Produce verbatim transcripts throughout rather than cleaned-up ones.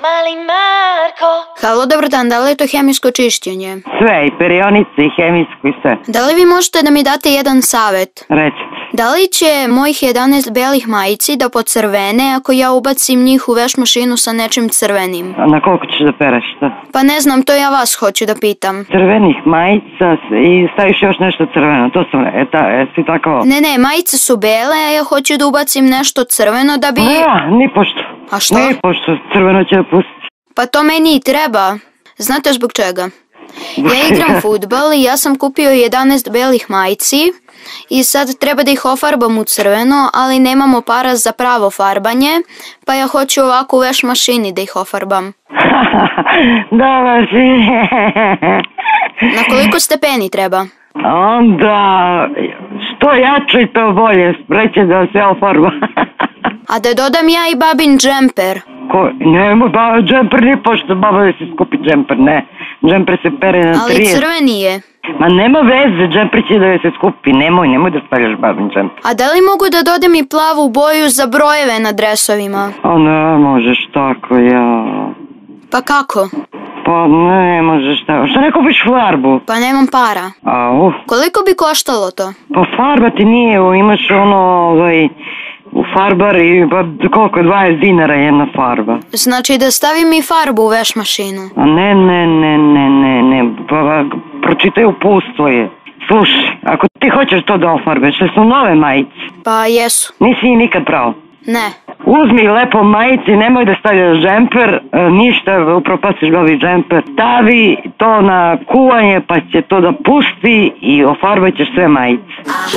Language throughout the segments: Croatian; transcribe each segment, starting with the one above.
Mali Marko. Halo, dobar dan, da li je to hemijsko čišćenje? Sve, i perionice, i hemijsko, i sve. Da li vi možete da mi date jedan savjet? Recite. Da li će mojih jedanaest belih majici da pocrvene ako ja ubacim njih u veš mašinu sa nečim crvenim? A na koliko ćeš da pereš to? Pa ne znam, to ja vas hoću da pitam. Crvenih majica i staviš još nešto crveno, to sam, eta, jesi tako? Ne, ne, majice su bele, a ja hoću da ubacim nešto crveno da bi... Ne, ni pošto. A što? Ni pošto, crveno će da pustiti. Pa to meni i treba. Znate zbog čega? Ja igram fudbal i ja sam kupio jedanaest belih majici i sad treba da ih ofarbam u crveno, ali nemamo para za pravo farbanje, pa ja hoću ovako u veš mašini da ih ofarbam. Da, si. Na koliko stepeni treba? Onda, što jače to bolje, spreće da se ofarba. A da dodam ja i babin džemper? Ko, nemoj, ba, džemper ni pošto baba da se skupi džemper, ne. Džemper se pere na Ali trijet. crveni je. Ma nema veze, džemper će da se skupi, nemoj, nemoj da stavljaš babin džemper. A da li mogu da dodam i plavu boju za brojeve na dresovima? A ne možeš tako, ja. Pa kako? Pa ne možeš tako, što ne kupiš farbu? Pa nemam para. A, uf. Koliko bi koštalo to? Pa farba ti nije, imaš ono, ovaj, u farbar i pa koliko, dvadeset dinara jedna farba. Znači da stavim i farbu u veš mašinu? A ne, ne, ne, ne, ne, ne, pa, pa pročitaj uputstvo je. Slušaj, ako ti hoćeš to da ofarbeš, što su nove majice? Pa jesu. Nisi ih nikad pravo? Ne. Uzmi lepo majici, nemoj da stavljaš džemper, ništa, upropastiš babi džemper. Stavi to na kuvanje pa će to da pusti i ofarbat ćeš sve majice.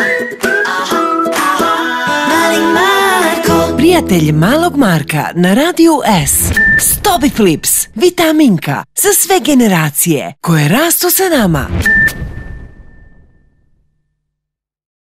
Mali Marko. Prijatelj malog Marka na Radiju S. Stobi Flips, vitaminka za sve generacije koje rastu sa nama.